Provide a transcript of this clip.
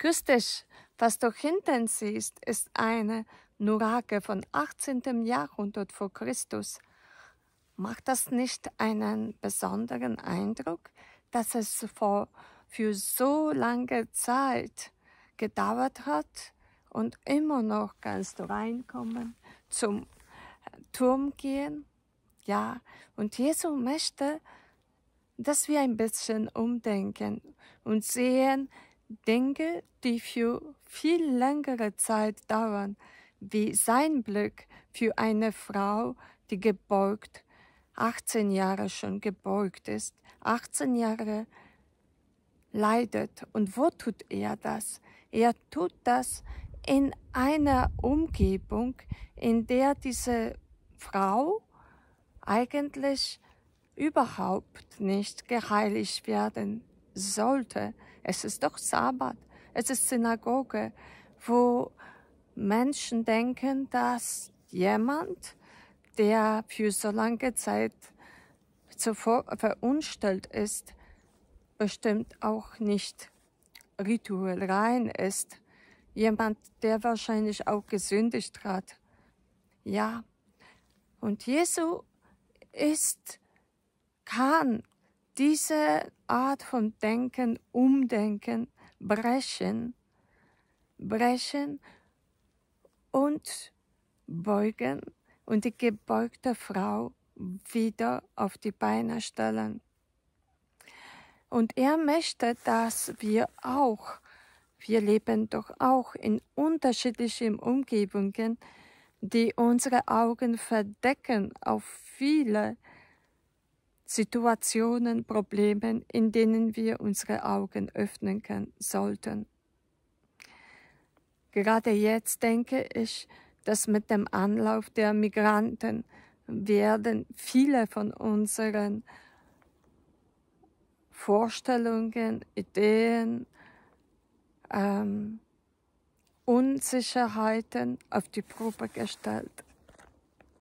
Grüß dich. Was du hinten siehst, ist eine Nurage von 18. Jahrhundert vor Christus. Macht das nicht einen besonderen Eindruck, dass es für so lange Zeit gedauert hat und immer noch kannst du reinkommen, zum Turm gehen? Ja, und Jesu möchte, dass wir ein bisschen umdenken und sehen Dinge, die für viel längere Zeit dauern, wie sein Blick für eine Frau, die gebeugt, 18 Jahre schon gebeugt ist, 18 Jahre leidet. Und wo tut er das? Er tut das in einer Umgebung, in der diese Frau eigentlich überhaupt nicht geheiligt werden sollte. Es ist doch Sabbat, es ist Synagoge, wo Menschen denken, dass jemand, der für so lange Zeit zuvor verunstellt ist, bestimmt auch nicht rituell rein ist. Jemand, der wahrscheinlich auch gesündigt hat. Ja, und Jesu kann diese Art von Denken, Umdenken brechen und beugen und die gebeugte Frau wieder auf die Beine stellen. Und er möchte, dass wir leben doch auch in unterschiedlichen Umgebungen, die unsere Augen verdecken auf viele Situationen, Probleme, in denen wir unsere Augen öffnen sollten. Gerade jetzt denke ich, dass mit dem Anlauf der Migranten werden viele von unseren Vorstellungen, Ideen, Unsicherheiten auf die Probe gestellt.